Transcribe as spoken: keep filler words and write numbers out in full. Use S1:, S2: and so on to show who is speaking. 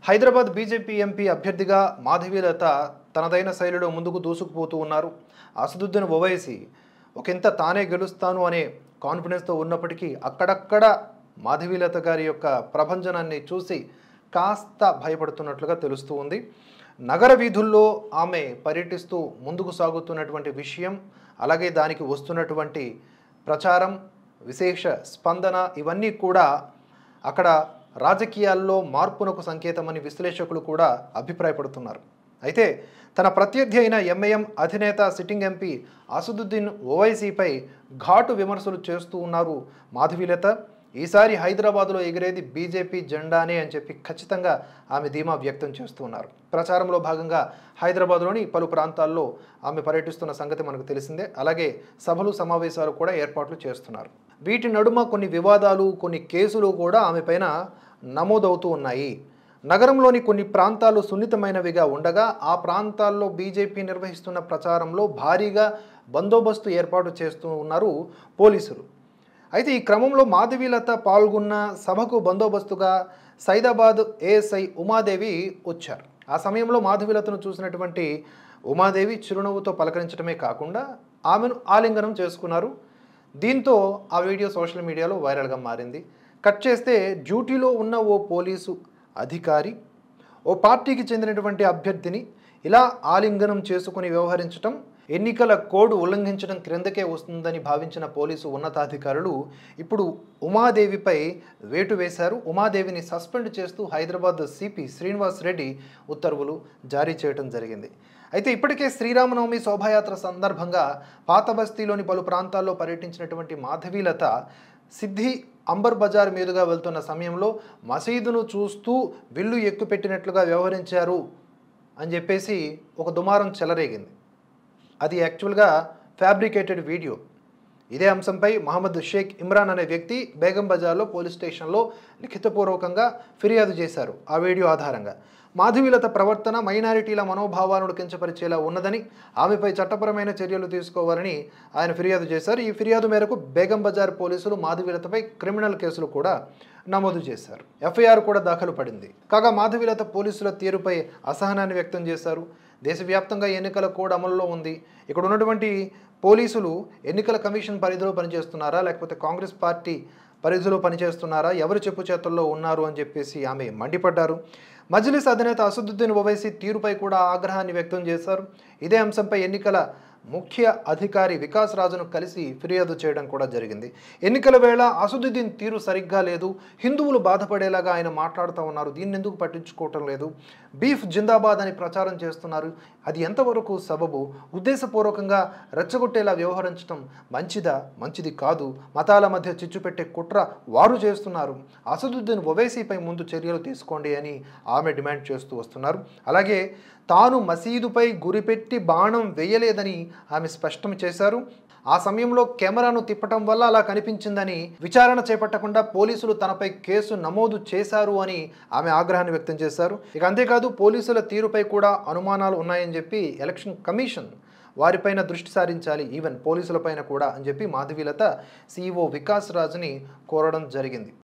S1: Hyderabad BJP MP అభ్యర్థిగా మాధవీలత తనదైన శైలిలో ముందుకు దూసుకుపోతూ ఉన్నారు. అసదుద్దీన్ ఓవైసీ ఒకంత తానే గెలుస్తాను అనే కాన్ఫిడెన్స్తో ఉన్నప్పటికీ అక్కడక్కడ మాధవీలత గారి యొక్క ప్రభంజనాన్ని చూసి కాస్త భయపడుతున్నట్లుగా తెలుస్తూ ఉంది. నగర వీధుల్లో ఆమె పర్యటిస్తూ ముందుకు సాగుతున్నటువంటి విషయం, అలాగే దానికి వస్తున్నటువంటి ప్రచారం, విశేష స్పందన ఇవన్నీ కూడా అక్కడ రాజకీయాల్లో మార్పునకు సంకేతమని విశ్లేషకులు కూడా అభిప్రాయపడుతున్నారు. అయితే తన ప్రత్యర్థి అయిన ఎంఐఎం అధినేత సిట్టింగ్ ఎంపీ అసదుద్దీన్ ఓవైసీపై ఘాటు విమర్శలు చేస్తూ ఉన్నారు మాధవీలత. ఈసారి హైదరాబాద్లో ఎగిరేది బీజేపీ జెండానే అని చెప్పి ఖచ్చితంగా ఆమె ధీమా వ్యక్తం చేస్తూ ఉన్నారు. ప్రచారంలో భాగంగా హైదరాబాద్లోని పలు ప్రాంతాల్లో ఆమె పర్యటిస్తున్న సంగతి మనకు తెలిసిందే. అలాగే సభలు సమావేశాలు కూడా ఏర్పాట్లు చేస్తున్నారు. వీటి నడుమ కొన్ని వివాదాలు, కొన్ని కేసులు కూడా ఆమె పైన నమోదవుతూ ఉన్నాయి. నగరంలోని కొన్ని ప్రాంతాలు సున్నితమైనవిగా ఉండగా ఆ ప్రాంతాల్లో బీజేపీ నిర్వహిస్తున్న ప్రచారంలో భారీగా బందోబస్తు ఏర్పాటు చేస్తూ ఉన్నారు పోలీసులు. అయితే ఈ క్రమంలో మాధవీలత పాల్గొన్న సభకు బందోబస్తుగా సైదాబాద్ ఏఎస్ఐ ఉమాదేవి వచ్చారు. ఆ సమయంలో మాధవీలతను చూసినటువంటి ఉమాదేవి చిరునవ్వుతో పలకరించడమే కాకుండా ఆమెను ఆలింగనం చేసుకున్నారు. దీంతో ఆ వీడియో సోషల్ మీడియాలో వైరల్గా మారింది. కట్ చేస్తే డ్యూటీలో ఉన్న ఓ పోలీసు అధికారి ఓ పార్టీకి చెందినటువంటి అభ్యర్థిని ఇలా ఆలింగనం చేసుకుని వ్యవహరించడం ఎన్నికల కోడ్ ఉల్లంఘించడం క్రిందకే వస్తుందని భావించిన పోలీసు ఉన్నతాధికారులు ఇప్పుడు ఉమాదేవిపై వేటు వేశారు. ఉమాదేవిని సస్పెండ్ చేస్తూ హైదరాబాద్ సిపి శ్రీనివాస్ రెడ్డి ఉత్తర్వులు జారీ చేయడం జరిగింది. అయితే ఇప్పటికే శ్రీరామనవమి శోభాయాత్ర సందర్భంగా పాత బస్తీలోని పలు ప్రాంతాల్లో పర్యటించినటువంటి మాధవీలత సిద్ధి అంబర్ బజార్ మీదుగా వెళ్తున్న సమయంలో మసీదును చూస్తూ విల్లు ఎక్కుపెట్టినట్లుగా వ్యవహరించారు అని చెప్పేసి ఒక దుమారం చెలరేగింది. అది యాక్చువల్గా ఫ్యాబ్రికేటెడ్ వీడియో. ఇదే అంశంపై మహమ్మద్ షేక్ ఇమ్రాన్ అనే వ్యక్తి బేగం బజార్లో పోలీస్ స్టేషన్లో లిఖితపూర్వకంగా ఫిర్యాదు చేశారు. ఆ వీడియో ఆధారంగా మాధవీలత ప్రవర్తన మైనారిటీల మనోభావాలను కించపరిచేలా ఉన్నదని, ఆమెపై చట్టపరమైన చర్యలు తీసుకోవాలని ఆయన ఫిర్యాదు చేశారు. ఈ ఫిర్యాదు మేరకు బేగం బజార్ పోలీసులు మాధవీలతపై క్రిమినల్ కేసులు కూడా నమోదు చేశారు. ఎఫ్ఐఆర్ కూడా దాఖలు పడింది. కాగా మాధవీలత పోలీసుల తీరుపై అసహనాన్ని వ్యక్తం చేశారు. దేశవ్యాప్తంగా ఎన్నికల కోడ్ అమల్లో ఉంది. ఇక్కడ ఉన్నటువంటి పోలీసులు ఎన్నికల కమిషన్ పరిధిలో పనిచేస్తున్నారా, లేకపోతే కాంగ్రెస్ పార్టీ పరిధిలో పనిచేస్తున్నారా, ఎవరు చెప్పు చేతుల్లో ఉన్నారు అని చెప్పేసి ఆమె మండిపడ్డారు. మజ్లిస్ అధినేత అసదుద్దీన్ ఓవైసీ తీరుపై కూడా ఆగ్రహాన్ని వ్యక్తం చేశారు. ఇదే అంశంపై ఎన్నికల ముఖ్య అధికారి వికాస్ రాజును కలిసి ఫిర్యాదు చేయడం కూడా జరిగింది. ఎన్నికల వేళ అసదుద్దీన్ తీరు సరిగ్గా లేదు, హిందువులు బాధపడేలాగా ఆయన మాట్లాడుతూ ఉన్నారు, దీన్ని ఎందుకు పట్టించుకోవటం లేదు, బీఫ్ జిందాబాద్ అని ప్రచారం చేస్తున్నారు, అది ఎంతవరకు సబబు, ఉద్దేశపూర్వకంగా రెచ్చగొట్టేలా వ్యవహరించడం మంచిదా, మంచిది కాదు, మతాల మధ్య చిచ్చు పెట్టే కుట్ర వారు చేస్తున్నారు, అసదుద్దీన్ ఓవైసీపై ముందు చర్యలు తీసుకోండి అని ఆమె డిమాండ్ చేస్తూ వస్తున్నారు. అలాగే తాను మసీదుపై గురిపెట్టి బాణం వేయలేదని ఆమె స్పష్టం చేశారు. ఆ సమయంలో కెమెరాను తిప్పటం వల్ల అలా కనిపించిందని, విచారణ చేపట్టకుండా పోలీసులు తనపై కేసు నమోదు చేశారు అని ఆమె ఆగ్రహాన్ని వ్యక్తం చేశారు. ఇక అంతేకాదు పోలీసుల తీరుపై కూడా అనుమానాలు ఉన్నాయని చెప్పి ఎలక్షన్ కమిషన్ వారిపైన దృష్టి సారించాలి, ఈవెన్ పోలీసులపైన కూడా అని చెప్పి మాధవీలత సీఈఓ వికాస్ రాజుని కోరడం జరిగింది.